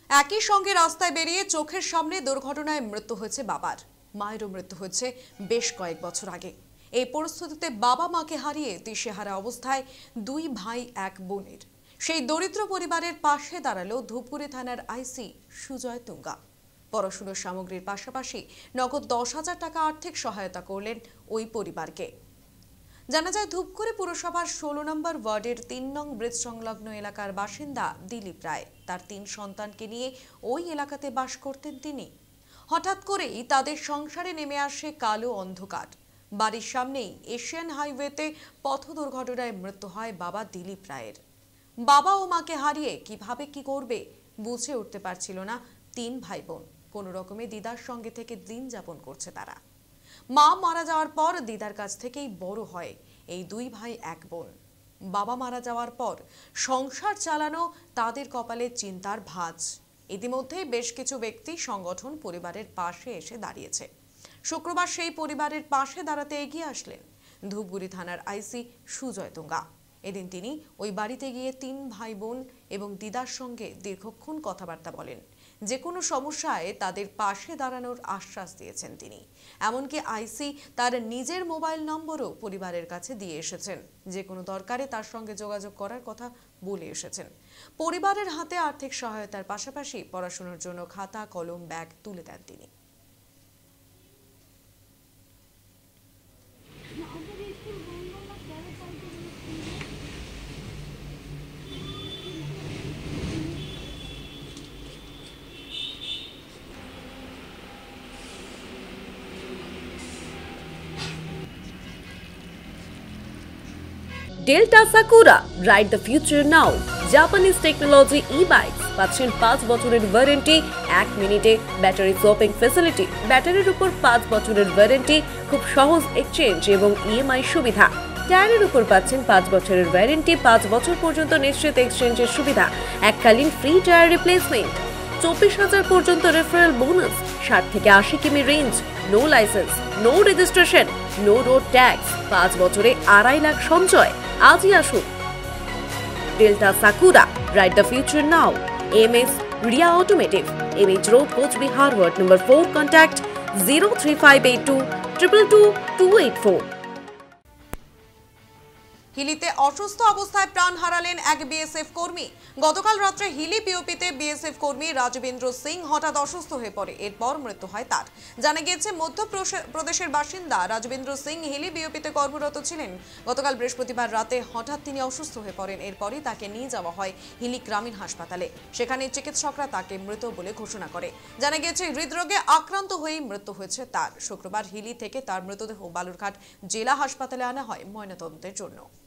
একই সঙ্গে রাস্তায় বেরিয়ে চোখের সামনে দুর্ঘটনায় মৃত্যু হয়েছে বাবার, মায়েরও মৃত্যু হয়েছে বেশ কয়েক বছর আগে। এই পরিস্থিতিতে বাবা মাকে হারিয়ে দিশেহারা অবস্থায় দুই ভাই এক বোনের সেই দরিদ্র পরিবারের পাশে দাঁড়ালো ধূপগুড়ি থানার আইসি সুজয় তুঙ্গা। পড়াশোনার সামগ্রীর পাশাপাশি নগদ 10,000 টাকা আর্থিক সহায়তা করলেন ওই পরিবারকে। জানা যায়, ধূপগুড়ি পুরসভার 16 নম্বর ওয়ার্ডের 3 নং ব্রিজ সংলগ্ন এলাকার বাসিন্দা দিলীপ রায় তার 3 সন্তানকে নিয়ে ওই এলাকাতে বাস করতেন তিনি। হঠাৎ করেই তাদের সংসারে নেমে আসে কালো অন্ধকার। বাড়ির সামনেই এশিয়ান হাইওয়েতে পথ দুর্ঘটনায় মৃত্যু হয় বাবা দিলীপ রায়ের। বাবা ও মাকে হারিয়ে কিভাবে কি করবে বুঝে উঠতে পারছিল না 3 ভাই বোন। কোনো রকমে দিদার সঙ্গে থেকে দিন যাপন করছে তারা। মা মারা যাওয়ার পর দিদার কাছ থেকেই বড় হয় এই দুই ভাই এক বোন। বাবা মারা যাওয়ার পর সংসার চালানো তাদের কপালে চিন্তার ভাঁজ। ইতিমধ্যে বেশ কিছু ব্যক্তি সংগঠন পরিবারের পাশে এসে দাঁড়িয়েছে। শুক্রবার সেই পরিবারের পাশে দাঁড়াতে এগিয়ে আসলেন ধূপগুড়ি থানার আইসি সুজয় তুঙ্গা। এদিন তিনি ওই বাড়িতে গিয়ে 3 ভাই বোন এবং দিদার সঙ্গে দীর্ঘক্ষণ কথাবার্তা বলেন। যে কোনো সমস্যায় তাদের পাশে দাঁড়ানোর আশ্বাস দিয়েছেন তিনি। এমনকি আইসি তার নিজের মোবাইল নম্বরও পরিবারের কাছে দিয়ে এসেছেন। যে কোনো দরকারে তার সঙ্গে যোগাযোগ করার কথা বলে এসেছেন। পরিবারের হাতে আর্থিক সহায়তার পাশাপাশি পড়াশোনার জন্য খাতা, কলম, ব্যাগ তুলে দেন তিনি। Delta Sakura, ride the future now. Japanese technology e-bikes পাচ্ছেন 5 বছরের ওয়ারেন্টি, 1 মিনিটে ব্যাটারি সোয়াপিং ফ্যাসিলিটি, ব্যাটারির উপর 5 বছরের ওয়ারেন্টি, খুব সহজ এক্সচেঞ্জ এবং ইএমআই সুবিধা। টায়ারের উপর পাচ্ছেন 5 বছরের ওয়ারেন্টি, 5 বছর পর্যন্ত নিশ্চিত এক্সচেঞ্জের সুবিধা, এককালীন ফ্রি টায়ার রিপ্লেসমেন্ট, 24,000 পর্যন্ত রেফারেল বোনাস, 60 থেকে 80 কিমি range, no licence, no registration, no road tax, 5 বছরে 2.5 লাখ সঞ্চয়। আজই আসুন। Delta Sakura, ride the future now. MS Riya automotive, MH road, Cooch Behar, ward number 4। Contact 03582 222 284। হিলিতে অসুস্থ অবস্থায় প্রাণ হারালেন এক বিএসএফ কর্মী। গতকাল রাত্রে হিলি পিওপিতে বিএসএফ কর্মী রাজবেন্দ্র সিং হঠাৎ অসুস্থ হয়ে পড়ে। এরপর মৃত্যু হয় তার। জানা গিয়েছে, মধ্যপ্রদেশের বাসিন্দা রাজবেন্দ্র সিং হিলি বিওপিতে কর্মরত ছিলেন। গতকাল বৃহস্পতিবার রাতে হঠাৎ তিনি অসুস্থ হয়ে পড়েন। এরপরই তাকে নিয়ে যাওয়া হয় হিলি গ্রামীণ হাসপাতালে। সেখানে চিকিৎসকরা তাকে মৃত বলে ঘোষণা করে। জানা গিয়েছে, হৃদরোগে আক্রান্ত হয়েই মৃত্যু হয়েছে তার। শুক্রবার হিলি থেকে তার মৃতদেহ বালুরঘাট জেলা হাসপাতালে আনা হয় ময়নাতদন্তের জন্য।